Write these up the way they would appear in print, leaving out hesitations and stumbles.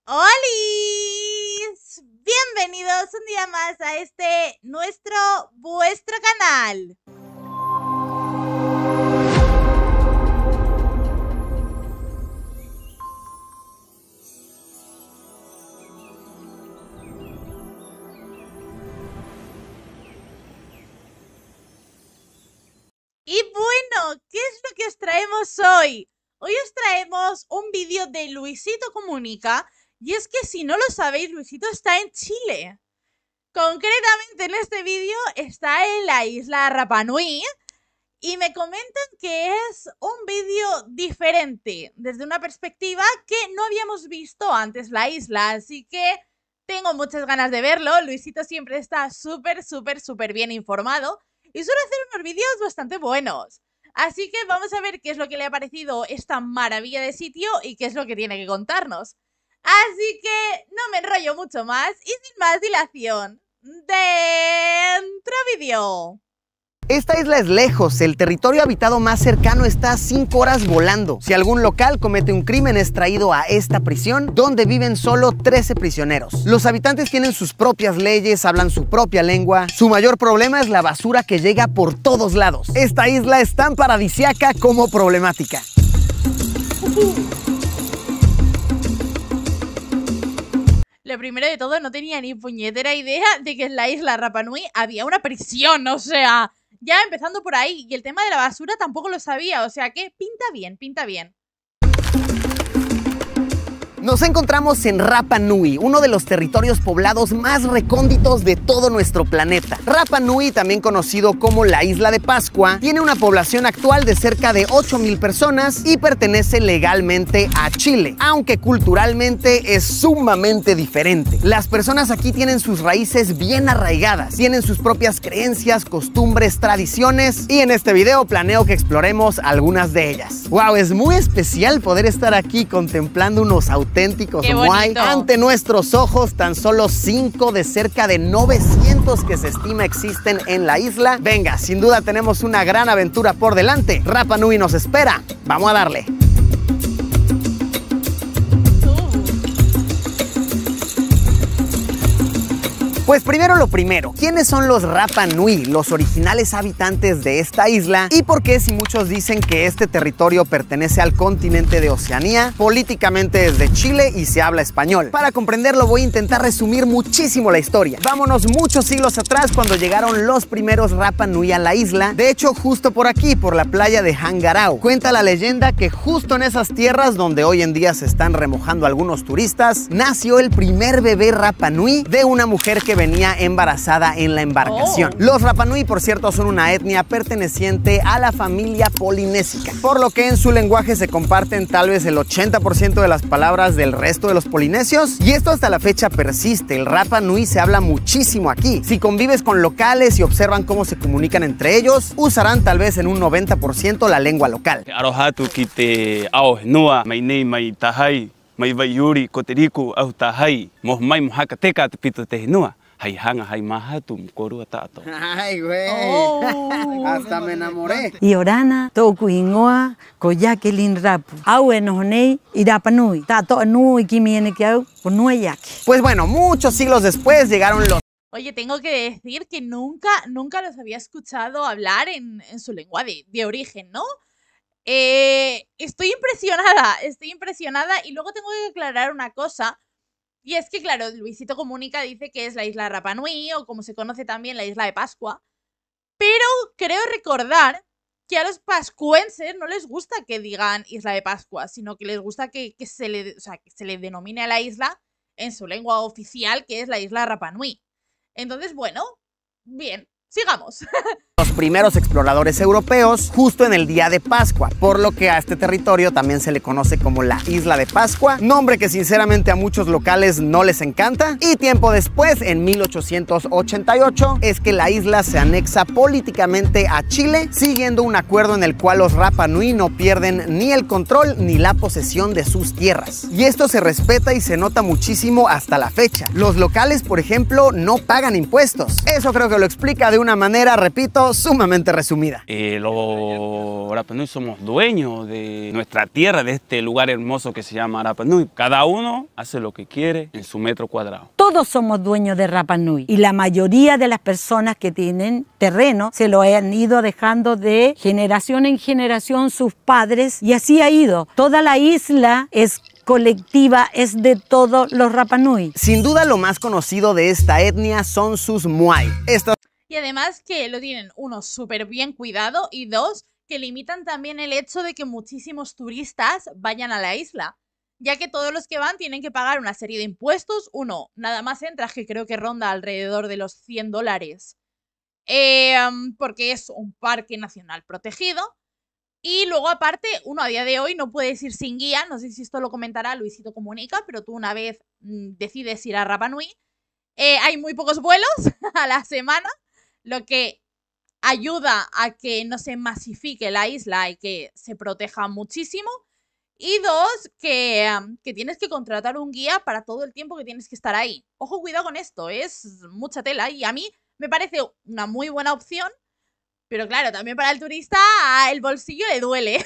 ¡Holis! Bienvenidos un día más a vuestro canal. Y bueno, ¿qué es lo que os traemos hoy? Hoy os traemos un vídeo de Luisito Comunica. Y es que si no lo sabéis, Luisito está en Chile. Concretamente en este vídeo está en la isla Rapa Nui. Y me comentan que es un vídeo diferente, desde una perspectiva que no habíamos visto antes la isla. Así que tengo muchas ganas de verlo. Luisito siempre está súper bien informado. Y suele hacer unos vídeos bastante buenos. Así que vamos a ver qué es lo que le ha parecido esta maravilla de sitio y qué es lo que tiene que contarnos. Así que no me enrollo mucho más y sin más dilación, ¡dentro vídeo! Esta isla es lejos, el territorio habitado más cercano está a 5 horas volando. Si algún local comete un crimen es traído a esta prisión, donde viven solo 13 prisioneros. Los habitantes tienen sus propias leyes, hablan su propia lengua. Su mayor problema es la basura que llega por todos lados. Esta isla es tan paradisíaca como problemática. Lo primero de todo, no tenía ni puñetera idea de que en la isla Rapa Nui había una prisión, o sea, ya empezando por ahí. Y el tema de la basura tampoco lo sabía, o sea que pinta bien, pinta bien. Nos encontramos en Rapa Nui, uno de los territorios poblados más recónditos de todo nuestro planeta. Rapa Nui, también conocido como la Isla de Pascua, tiene una población actual de cerca de 8,000 personas y pertenece legalmente a Chile, aunque culturalmente es sumamente diferente. Las personas aquí tienen sus raíces bien arraigadas, tienen sus propias creencias, costumbres, tradiciones, y en este video planeo que exploremos algunas de ellas. ¡Wow! Es muy especial poder estar aquí contemplando unos auténticos moai ante nuestros ojos. Tan solo 5 de cerca de 900 que se estima existen en la isla. Venga, sin duda tenemos una gran aventura por delante. Rapa Nui nos espera. Vamos a darle. Pues primero lo primero, ¿quiénes son los Rapa Nui, los originales habitantes de esta isla? ¿Y por qué, si muchos dicen que este territorio pertenece al continente de Oceanía, políticamente es de Chile y se habla español? Para comprenderlo voy a intentar resumir muchísimo la historia. Vámonos muchos siglos atrás, cuando llegaron los primeros Rapa Nui a la isla. De hecho, justo por aquí, por la playa de Hangarau. Cuenta la leyenda que justo en esas tierras, donde hoy en día se están remojando algunos turistas, nació el primer bebé Rapa Nui de una mujer que venía embarazada en la embarcación. Los Rapa Nui, por cierto, son una etnia perteneciente a la familia polinésica, por lo que en su lenguaje se comparten tal vez el 80% de las palabras del resto de los polinesios, y esto hasta la fecha persiste. El Rapa Nui se habla muchísimo aquí. Si convives con locales y observan cómo se comunican entre ellos, usarán tal vez en un 90% la lengua local. Mai bayuri koteriku au tahai mohmai mohakateca pito tehnua haihanga haimahatum koruatato. Ay, güey. Hasta me enamoré. Y orana toku ingoa koyakelin rapu. Au enojonei Rapa Nui. Tato nui kimiene que au ponueyaki. Pues bueno, muchos siglos después llegaron los... Oye, tengo que decir que nunca los había escuchado hablar en su lengua de origen, ¿no? Estoy impresionada y luego tengo que aclarar una cosa, y es que claro, Luisito Comunica dice que es la isla Rapa Nui, o como se conoce también la isla de Pascua, pero creo recordar que a los pascuenses no les gusta que digan isla de Pascua, sino que les gusta que se le denomine a la isla en su lengua oficial, que es la isla Rapa Nui. Entonces, bueno, bien, sigamos. Los primeros exploradores europeos justo en el día de Pascua, por lo que a este territorio también se le conoce como la Isla de Pascua, nombre que sinceramente a muchos locales no les encanta. Y tiempo después, en 1888, es que la isla se anexa políticamente a Chile, siguiendo un acuerdo en el cual los Rapa Nui no pierden ni el control ni la posesión de sus tierras. Y esto se respeta y se nota muchísimo hasta la fecha. Los locales, por ejemplo, no pagan impuestos. Eso creo que lo explica de de una manera, repito, sumamente resumida. Los Rapa Nui somos dueños de nuestra tierra, de este lugar hermoso que se llama Rapa Nui. Cada uno hace lo que quiere en su metro cuadrado. Todos somos dueños de Rapa Nui y la mayoría de las personas que tienen terreno se lo han ido dejando de generación en generación sus padres y así ha ido. Toda la isla es colectiva, es de todos los Rapa Nui. Sin duda lo más conocido de esta etnia son sus Moai. Y además que lo tienen, uno, súper bien cuidado y dos, que limitan también el hecho de que muchísimos turistas vayan a la isla, ya que todos los que van tienen que pagar una serie de impuestos. Uno, nada más entras, que creo que ronda alrededor de los $100, porque es un parque nacional protegido. Y luego aparte, uno a día de hoy no puedes ir sin guía, no sé si esto lo comentará Luisito Comunica, pero tú una vez decides ir a Rapa Nui, hay muy pocos vuelos a la semana, lo que ayuda a que no se masifique la isla y que se proteja muchísimo. Y dos, que tienes que contratar un guía para todo el tiempo que tienes que estar ahí. Ojo, cuidado con esto, es mucha tela y a mí me parece una muy buena opción, pero claro, también para el turista el bolsillo le duele.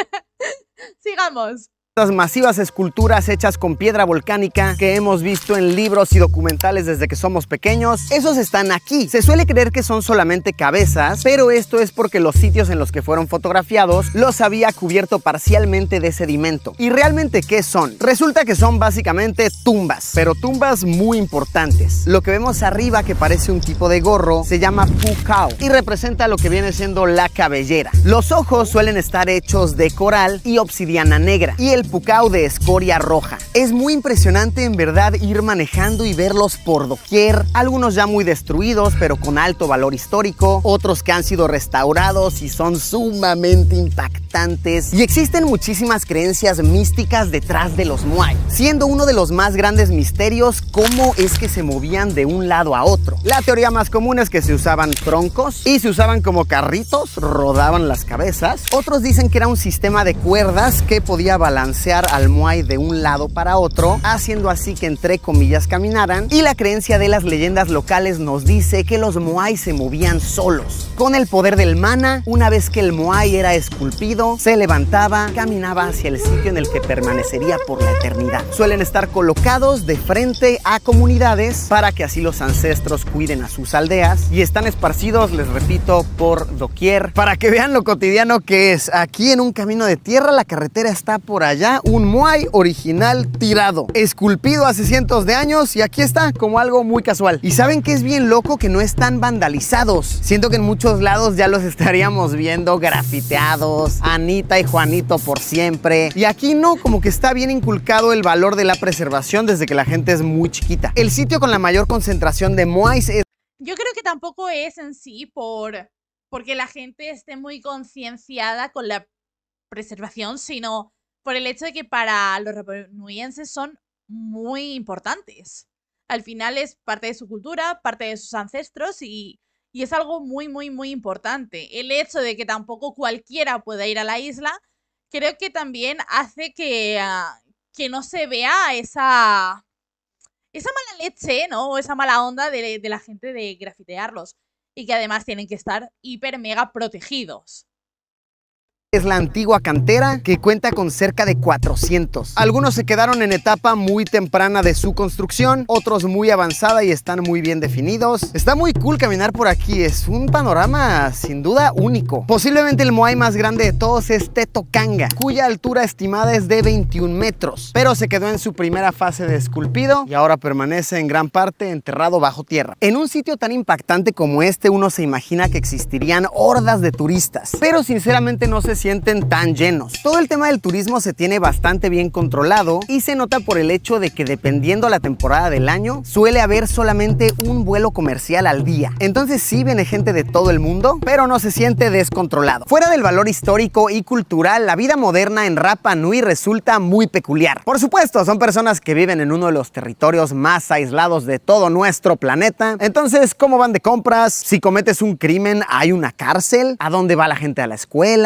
Sigamos. Estas masivas esculturas hechas con piedra volcánica que hemos visto en libros y documentales desde que somos pequeños, esos están aquí. Se suele creer que son solamente cabezas, pero esto es porque los sitios en los que fueron fotografiados los había cubierto parcialmente de sedimento. ¿Y realmente qué son? Resulta que son básicamente tumbas, pero tumbas muy importantes. Lo que vemos arriba, que parece un tipo de gorro, se llama pukao y representa lo que viene siendo la cabellera. Los ojos suelen estar hechos de coral y obsidiana negra y el pukao de escoria roja. Es muy impresionante en verdad ir manejando y verlos por doquier, algunos ya muy destruidos pero con alto valor histórico, otros que han sido restaurados y son sumamente impactantes. Y existen muchísimas creencias místicas detrás de los Moai, siendo uno de los más grandes misterios cómo es que se movían de un lado a otro. La teoría más común es que se usaban troncos y se usaban como carritos, rodaban las cabezas. Otros dicen que era un sistema de cuerdas que podía balancear al Moai de un lado para otro, haciendo así que entre comillas caminaran. Y la creencia de las leyendas locales nos dice que los Moai se movían solos. Con el poder del mana, una vez que el Moai era esculpido, se levantaba, caminaba hacia el sitio en el que permanecería por la eternidad. Suelen estar colocados de frente a comunidades para que así los ancestros cuiden a sus aldeas y están esparcidos, les repito, por doquier, para que vean lo cotidiano que es. Aquí en un camino de tierra, la carretera está por allá, un Moai original tirado, esculpido hace cientos de años y aquí está como algo muy casual. Y saben que es bien loco que no están vandalizados. Siento que en muchos lados ya los estaríamos viendo grafiteados, Anita y Juanito por siempre. Y aquí no, como que está bien inculcado el valor de la preservación desde que la gente es muy chiquita. El sitio con la mayor concentración de Moais es... Yo creo que tampoco es en sí porque la gente esté muy concienciada con la preservación, sino por el hecho de que para los rapanuienses son muy importantes. Al final es parte de su cultura, parte de sus ancestros y es algo muy, muy, muy importante. El hecho de que tampoco cualquiera pueda ir a la isla, creo que también hace que no se vea esa mala leche, ¿no? O esa mala onda de la gente de grafitearlos. Y que además tienen que estar hiper mega protegidos. Es la antigua cantera que cuenta con cerca de 400. Algunos se quedaron en etapa muy temprana de su construcción, otros muy avanzada y están muy bien definidos. Está muy cool caminar por aquí, es un panorama sin duda único. Posiblemente el Moai más grande de todos es Tetocanga, cuya altura estimada es de 21 metros, pero se quedó en su primera fase de esculpido y ahora permanece en gran parte enterrado bajo tierra. En un sitio tan impactante como este, uno se imagina que existirían hordas de turistas, pero sinceramente no se sienten tan llenos. Todo el tema del turismo se tiene bastante bien controlado y se nota por el hecho de que dependiendo la temporada del año suele haber solamente un vuelo comercial al día. Entonces sí viene gente de todo el mundo, pero no se siente descontrolado. Fuera del valor histórico y cultural, la vida moderna en Rapa Nui resulta muy peculiar. Por supuesto, son personas que viven en uno de los territorios más aislados de todo nuestro planeta. Entonces, ¿cómo van de compras? Si cometes un crimen, ¿hay una cárcel? ¿A dónde va la gente a la escuela? ¿Qué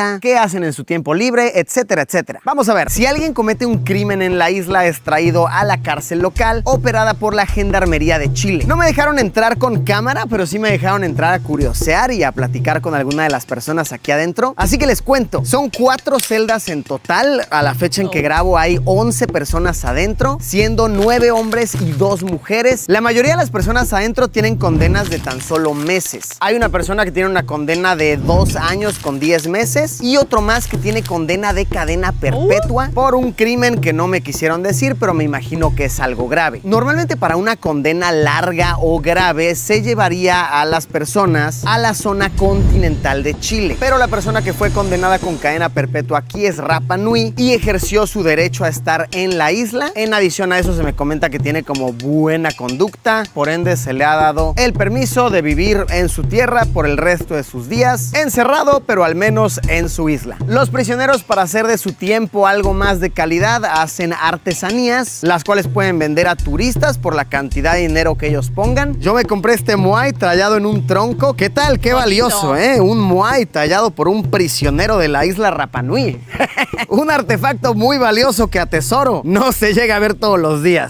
hacen en su tiempo libre, etcétera, etcétera. Vamos a ver, si alguien comete un crimen en la isla es traído a la cárcel local operada por la Gendarmería de Chile. No me dejaron entrar con cámara, pero sí me dejaron entrar a curiosear y a platicar con alguna de las personas aquí adentro. Así que les cuento, son 4 celdas en total. A la fecha en que grabo hay 11 personas adentro, siendo 9 hombres y 2 mujeres. La mayoría de las personas adentro tienen condenas de tan solo meses. Hay una persona que tiene una condena de 2 años con 10 meses y otro más que tiene condena de cadena perpetua por un crimen que no me quisieron decir, pero me imagino que es algo grave. Normalmente para una condena larga o grave se llevaría a las personas a la zona continental de Chile, pero la persona que fue condenada con cadena perpetua aquí es Rapa Nui y ejerció su derecho a estar en la isla. En adición a eso se me comenta que tiene como buena conducta, por ende se le ha dado el permiso de vivir en su tierra por el resto de sus días, encerrado pero al menos en su isla. Los prisioneros, para hacer de su tiempo algo más de calidad, hacen artesanías, las cuales pueden vender a turistas por la cantidad de dinero que ellos pongan. Yo me compré este moai tallado en un tronco. ¿Qué tal? Qué valioso, ¿eh? Un moai tallado por un prisionero de la isla Rapa Nui. Un artefacto muy valioso que atesoro. No se llega a ver todos los días.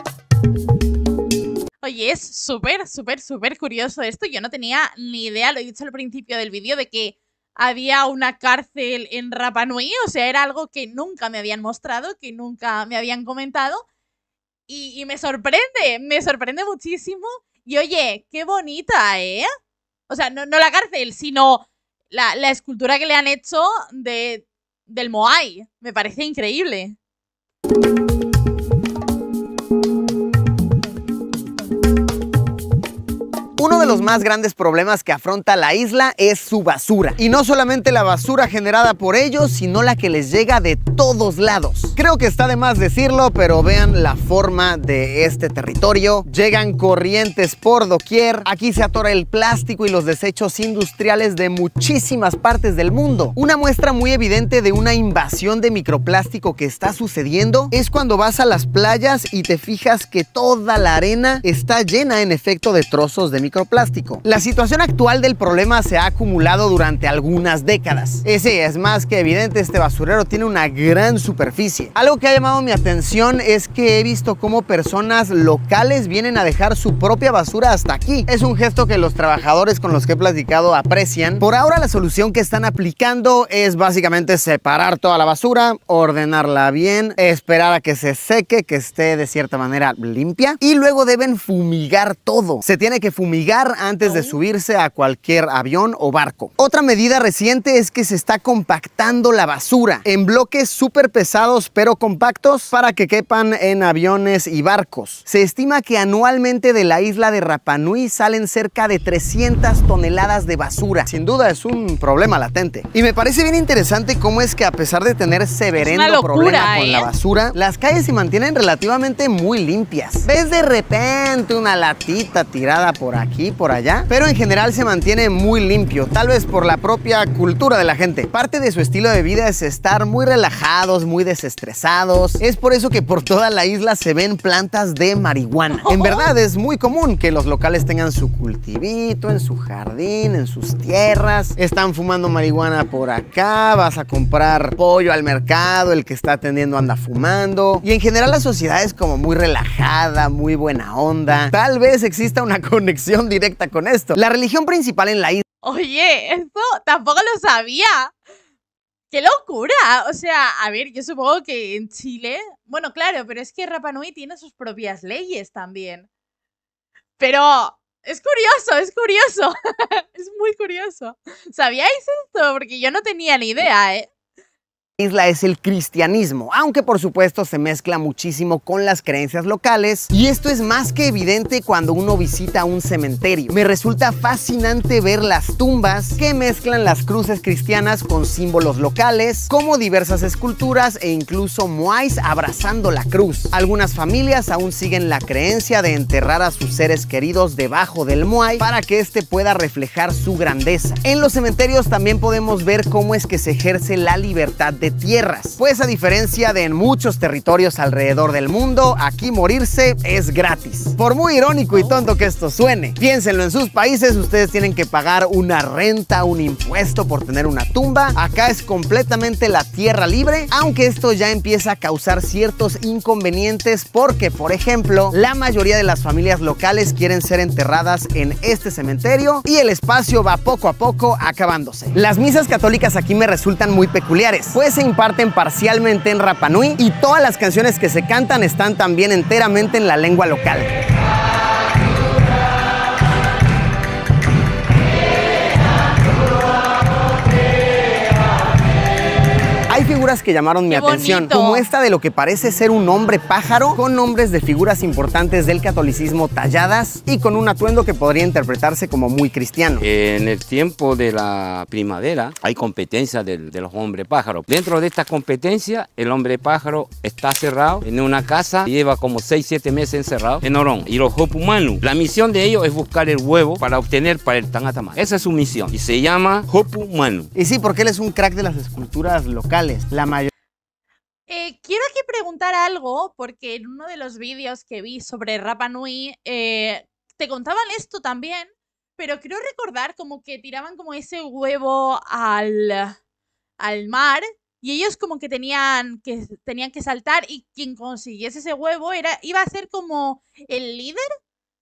Oye, es súper curioso esto. Yo no tenía ni idea, lo he dicho al principio del vídeo, de que había una cárcel en Rapa Nui. O sea, era algo que nunca me habían mostrado, que nunca me habían comentado. Y me sorprende muchísimo. Y oye, qué bonita, ¿eh? O sea, no la cárcel, sino la escultura que le han hecho del moai. Me parece increíble. Uno de los más grandes problemas que afronta la isla es su basura. Y no solamente la basura generada por ellos, sino la que les llega de todos lados. Creo que está de más decirlo, pero vean la forma de este territorio. Llegan corrientes por doquier. Aquí se atora el plástico y los desechos industriales de muchísimas partes del mundo. Una muestra muy evidente de una invasión de microplástico que está sucediendo es cuando vas a las playas y te fijas que toda la arena está llena en efecto de trozos de microplástico. La situación actual del problema se ha acumulado durante algunas décadas. Sí, es más que evidente, este basurero tiene una gran superficie. Algo que ha llamado mi atención es que he visto cómo personas locales vienen a dejar su propia basura hasta aquí. Es un gesto que los trabajadores con los que he platicado aprecian. Por ahora la solución que están aplicando es básicamente separar toda la basura, ordenarla bien, esperar a que se seque, que esté de cierta manera limpia, y luego deben fumigar todo. Se tiene que fumigar antes de subirse a cualquier avión o barco. Otra medida reciente es que se está compactando la basura en bloques súper pesados pero compactos para que quepan en aviones y barcos. Se estima que anualmente de la isla de Rapa Nui salen cerca de 300 toneladas de basura. Sin duda es un problema latente. Y me parece bien interesante cómo es que, a pesar de tener severendo problema con la basura, las calles se mantienen relativamente muy limpias. Ves de repente una latita tirada por aquí, por allá, pero en general se mantiene muy limpio, tal vez por la propia cultura de la gente. Parte de su estilo de vida es estar muy relajados, muy desestresados. Es por eso que por toda la isla se ven plantas de marihuana. En verdad es muy común que los locales tengan su cultivito en su jardín, en sus tierras. Están fumando marihuana por acá, vas a comprar pollo al mercado, el que está atendiendo anda fumando. Y en general la sociedad es como muy relajada, muy buena onda. Tal vez exista una conexión directa con esto. La religión principal en la isla... Oye, esto tampoco lo sabía. ¡Qué locura! O sea, a ver, yo supongo que en Chile... Bueno, claro, pero es que Rapa Nui tiene sus propias leyes también. Pero es curioso, es curioso. Es muy curioso. ¿Sabíais esto? Porque yo no tenía ni idea, ¿eh? Isla es el cristianismo, aunque por supuesto se mezcla muchísimo con las creencias locales, y esto es más que evidente cuando uno visita un cementerio. Me resulta fascinante ver las tumbas que mezclan las cruces cristianas con símbolos locales, como diversas esculturas e incluso moais abrazando la cruz. Algunas familias aún siguen la creencia de enterrar a sus seres queridos debajo del moai para que éste pueda reflejar su grandeza. En los cementerios también podemos ver cómo es que se ejerce la libertad de de tierras. Pues a diferencia de en muchos territorios alrededor del mundo, aquí morirse es gratis. Por muy irónico y tonto que esto suene, piénsenlo, en sus países ustedes tienen que pagar una renta, un impuesto por tener una tumba. Acá es completamente la tierra libre, aunque esto ya empieza a causar ciertos inconvenientes porque, por ejemplo, la mayoría de las familias locales quieren ser enterradas en este cementerio y el espacio va poco a poco acabándose. Las misas católicas aquí me resultan muy peculiares, pues se imparten parcialmente en Rapa Nui y todas las canciones que se cantan están también enteramente en la lengua local. Hay figuras que llamaron mi atención, como esta de lo que parece ser un hombre pájaro, con nombres de figuras importantes del catolicismo talladas y con un atuendo que podría interpretarse como muy cristiano. En el tiempo de la primavera hay competencia de los hombres pájaros. Dentro de esta competencia, el hombre pájaro está cerrado en una casa, lleva como 6-7 meses encerrado en Orón. Y los Hopu Manu, la misión de ellos es buscar el huevo para obtener para el Tangatamá. Esa es su misión y se llama Hopu Manu. Y sí, porque él es un crack de las esculturas locales. La mayoría. Quiero aquí preguntar algo, porque en uno de los vídeos que vi sobre Rapa Nui te contaban esto también, pero creo recordar como que tiraban como ese huevo al mar y ellos como que tenían que saltar y quien consiguiese ese huevo iba a ser como el líder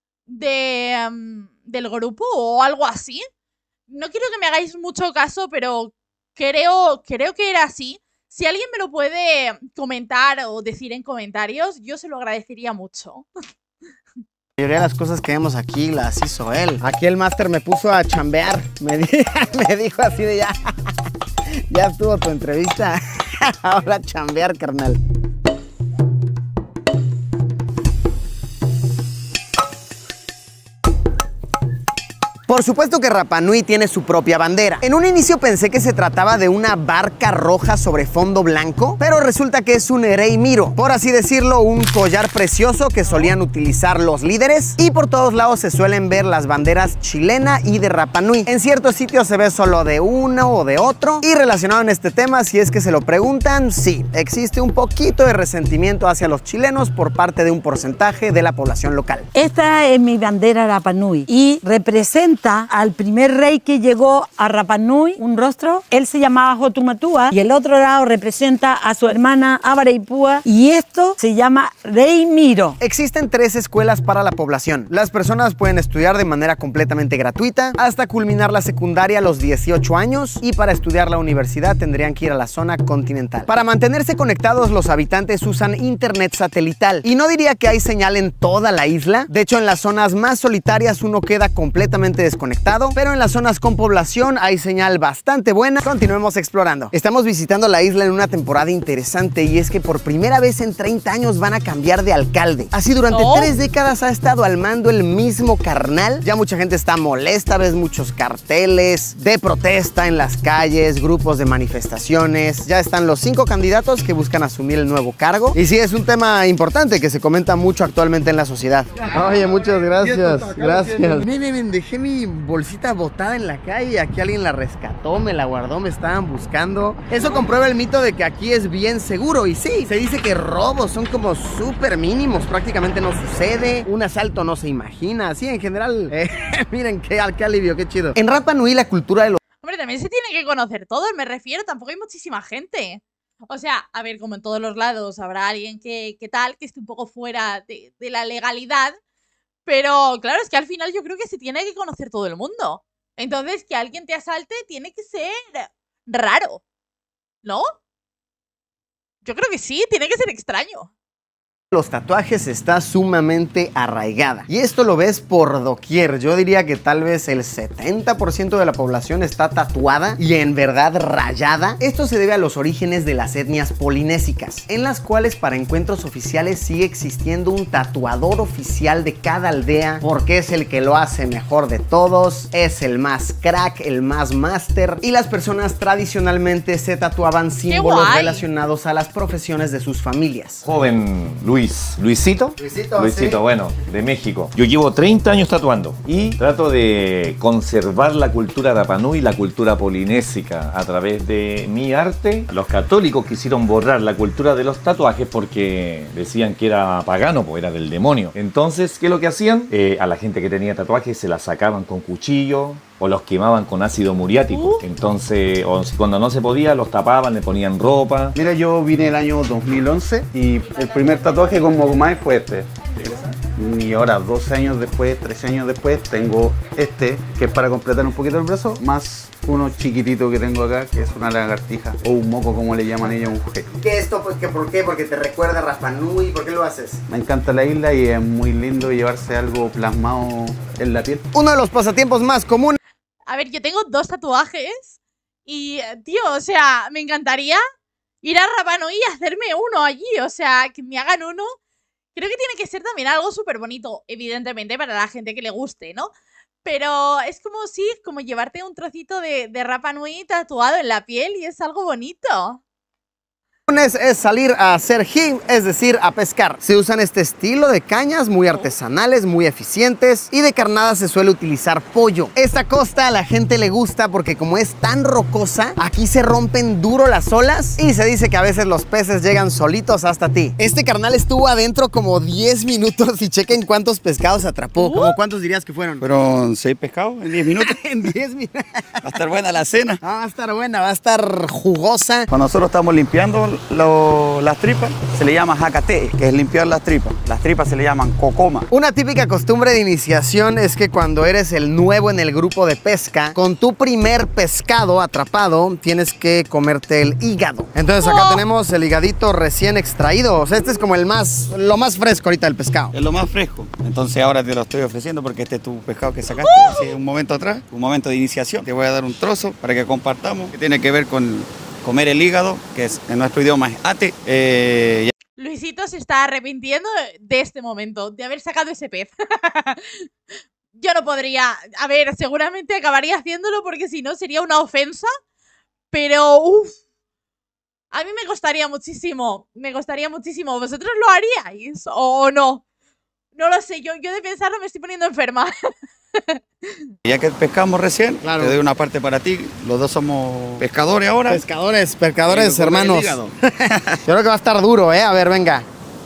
del grupo o algo así. No quiero que me hagáis mucho caso, pero creo que era así. Si alguien me lo puede comentar o decir en comentarios, yo se lo agradecería mucho. La mayoría de las cosas que vemos aquí las hizo él. Aquí el máster me puso a chambear. Me dijo así de ya estuvo tu entrevista. Ahora chambear, carnal. Por supuesto que Rapa Nui tiene su propia bandera. En un inicio pensé que se trataba de una barca roja sobre fondo blanco, pero resulta que es un Rei Miro, por así decirlo, un collar precioso que solían utilizar los líderes, y por todos lados se suelen ver las banderas chilena y de Rapa Nui. En ciertos sitios se ve solo de uno o de otro, y relacionado en este tema, si es que se lo preguntan, sí, existe un poquito de resentimiento hacia los chilenos por parte de un porcentaje de la población local. Esta es mi bandera Rapa Nui y representa al primer rey que llegó a Rapa Nui, un rostro. Él se llamaba Hotumatua y el otro lado representa a su hermana Abareipua y esto se llama Rei Miro. Existen 3 escuelas para la población. Las personas pueden estudiar de manera completamente gratuita hasta culminar la secundaria a los 18 años y para estudiar la universidad tendrían que ir a la zona continental. Para mantenerse conectados, los habitantes usan internet satelital y no diría que hay señal en toda la isla. De hecho, en las zonas más solitarias uno queda completamente desconectado, pero en las zonas con población hay señal bastante buena. Continuemos explorando. Estamos visitando la isla en una temporada interesante y es que por primera vez en 30 años van a cambiar de alcalde. Así durante 3 décadas ha estado al mando el mismo carnal. Ya mucha gente está molesta, ves muchos carteles de protesta en las calles, grupos de manifestaciones. Ya están los 5 candidatos que buscan asumir el nuevo cargo. Y sí, es un tema importante que se comenta mucho actualmente en la sociedad. Oye, muchas gracias. Gracias. Miren, dejé mi bolsita botada en la calle. Aquí alguien la rescató, me la guardó, me estaban buscando. Eso comprueba el mito de que aquí es bien seguro. Y sí, se dice que robos son como súper mínimos, prácticamente no sucede. Un asalto no se imagina. Sí, en general, miren qué alivio, qué chido. En Rapa Nui la cultura de los... Hombre, también se tiene que conocer todo, me refiero, tampoco hay muchísima gente. O sea, a ver, como en todos los lados habrá alguien que esté un poco fuera de la legalidad. Pero claro, es que al final yo creo que se tiene que conocer todo el mundo. Entonces, que alguien te asalte tiene que ser raro, ¿no? Yo creo que sí, tiene que ser extraño. Los tatuajes está sumamente arraigada y esto lo ves por doquier. Yo diría que tal vez el 70% de la población está tatuada y en verdad rayada. Esto se debe a los orígenes de las etnias polinésicas, en las cuales para encuentros oficiales sigue existiendo un tatuador oficial de cada aldea porque es el que lo hace mejor de todos, es el más crack, el más máster, y las personas tradicionalmente se tatuaban símbolos relacionados a las profesiones de sus familias. Joven Luis Luisito. Luisito, bueno, de México. Yo llevo 30 años tatuando y trato de conservar la cultura Rapa Nui, la cultura polinésica a través de mi arte. Los católicos quisieron borrar la cultura de los tatuajes porque decían que era pagano, pues era del demonio. Entonces, ¿qué es lo que hacían? A la gente que tenía tatuajes se la sacaban con cuchillo o los quemaban con ácido muriático. Entonces, cuando no se podía, los tapaban, le ponían ropa. Mira, yo vine el año 2011 y el primer tatuaje con Mogumai fue este. Y ahora, 12 años después, 13 años después, tengo este, que es para completar un poquito el brazo, más uno chiquitito que tengo acá, que es una lagartija, o un moco, como le llaman ellos, un G. ¿Qué es esto? Pues, ¿por qué? Porque te recuerda a Rapa Nui. ¿Por qué lo haces? Me encanta la isla y es muy lindo llevarse algo plasmado en la piel. Uno de los pasatiempos más comunes. A ver, yo tengo 2 tatuajes y, tío, o sea, me encantaría ir a Rapa Nui y hacerme uno allí, o sea, que me hagan uno. Creo que tiene que ser también algo súper bonito, evidentemente, para la gente que le guste, ¿no? Pero es como, sí, como llevarte un trocito de Rapa Nui tatuado en la piel y es algo bonito. Es salir a hacer him, es decir, a pescar. Se usan este estilo de cañas muy artesanales, muy eficientes, y de carnada se suele utilizar pollo. Esta costa a la gente le gusta porque como es tan rocosa, aquí se rompen duro las olas y se dice que a veces los peces llegan solitos hasta ti. Este carnal estuvo adentro como 10 minutos y chequen cuántos pescados atrapó. ¿Cómo cuántos dirías que fueron? Fueron 6 pescados en 10 minutos. En 10 minutos. Va a estar buena la cena. Va a estar buena, va a estar jugosa. Cuando nosotros estamos limpiando las tripas, se le llama jacate, que es limpiar las tripas. Las tripas se le llaman cocoma. Una típica costumbre de iniciación es que cuando eres el nuevo en el grupo de pesca, con tu primer pescado atrapado, tienes que comerte el hígado. Entonces acá tenemos el higadito recién extraído. O sea, este es como lo más fresco ahorita del pescado. Es lo más fresco. Entonces ahora te lo estoy ofreciendo porque este es tu pescado que sacaste hace un momento atrás, un momento de iniciación. Te voy a dar un trozo para que compartamos, que tiene que ver con comer el hígado, que es, en nuestro idioma es ate. Luisito se está arrepintiendo de este momento, de haber sacado ese pez. Yo no podría, a ver, seguramente acabaría haciéndolo porque si no sería una ofensa, pero uff, a mí me costaría muchísimo, ¿Vosotros lo haríais o no? No lo sé, yo de pensarlo me estoy poniendo enferma. Ya que pescamos recién, claro, te doy una parte para ti. Los dos somos pescadores ahora. Pescadores, hermanos. Yo creo que va a estar duro, ¿eh? A ver, venga.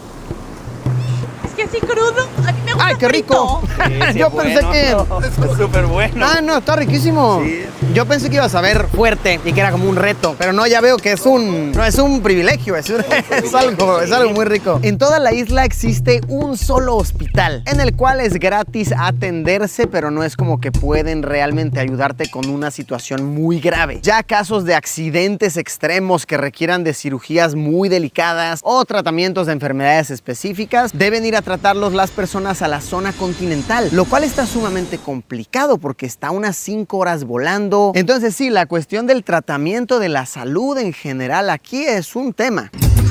Es que así crudo, a mí me gusta. ¡Ay, qué rico! Sí, yo pensé que... Es súper bueno. Ah, no, está riquísimo. Sí. Yo pensé que iba a saber fuerte y que era como un reto, pero no, ya veo que no es un privilegio, es algo muy rico. En toda la isla existe un solo hospital, en el cual es gratis atenderse, pero no es como que pueden realmente ayudarte con una situación muy grave. Ya casos de accidentes extremos que requieran de cirugías muy delicadas o tratamientos de enfermedades específicas, deben ir a tratarlos las personas a la zona continental, lo cual está sumamente complicado porque está a unas 5 horas volando. Entonces sí, la cuestión del tratamiento de la salud en general aquí es un tema.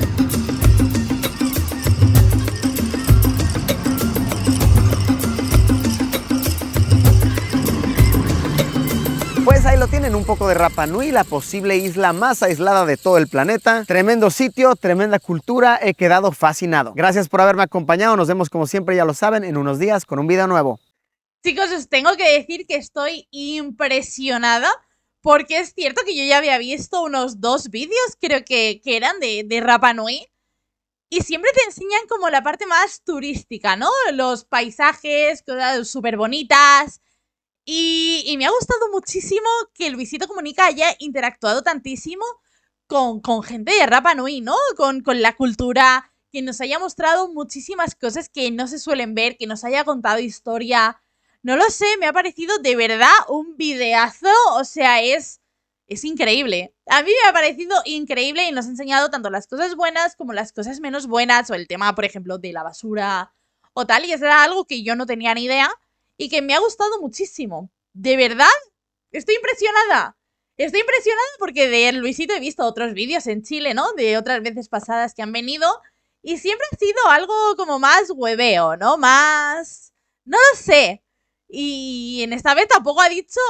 Pues ahí lo tienen, un poco de Rapa Nui, la posible isla más aislada de todo el planeta. Tremendo sitio, tremenda cultura, he quedado fascinado. Gracias por haberme acompañado, nos vemos como siempre, ya lo saben, en unos días con un video nuevo. Chicos, os tengo que decir que estoy impresionada porque es cierto que yo ya había visto unos 2 vídeos, creo que eran de Rapa Nui, y siempre te enseñan como la parte más turística, ¿no? Los paisajes, cosas súper bonitas. Y me ha gustado muchísimo que Luisito Comunica haya interactuado tantísimo con gente de Rapa Nui, ¿no? Con la cultura, que nos haya mostrado muchísimas cosas que no se suelen ver, que nos haya contado historia. No lo sé, me ha parecido de verdad un videazo, o sea, es increíble. A mí me ha parecido increíble y nos ha enseñado tanto las cosas buenas como las cosas menos buenas, o el tema, por ejemplo, de la basura o tal, y eso era algo que yo no tenía ni idea. Y que me ha gustado muchísimo. De verdad, estoy impresionada. Estoy impresionada porque de Luisito he visto otros vídeos en Chile, ¿no? De otras veces pasadas que han venido. Y siempre ha sido algo como más hueveo, ¿no? Más... no lo sé. Y en esta vez tampoco ha dicho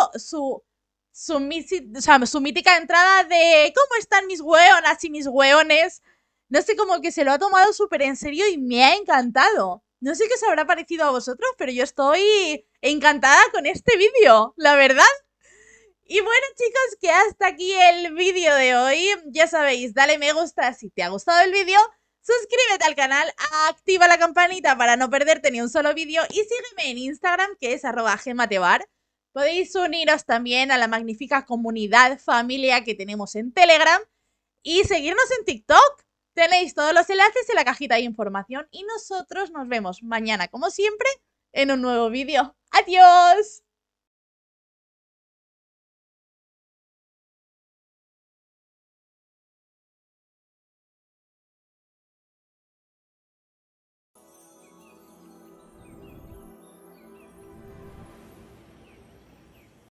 su mítica entrada de ¿cómo están mis hueonas y mis hueones? No sé, como que se lo ha tomado súper en serio y me ha encantado. No sé qué os habrá parecido a vosotros, pero yo estoy encantada con este vídeo, la verdad. Y bueno, chicos, que hasta aquí el vídeo de hoy. Ya sabéis, dale me gusta si te ha gustado el vídeo, suscríbete al canal, activa la campanita para no perderte ni un solo vídeo y sígueme en Instagram, que es @gematebar. Podéis uniros también a la magnífica comunidad, familia que tenemos en Telegram y seguirnos en TikTok. Tenéis todos los enlaces en la cajita de información y nosotros nos vemos mañana, como siempre, en un nuevo vídeo. ¡Adiós!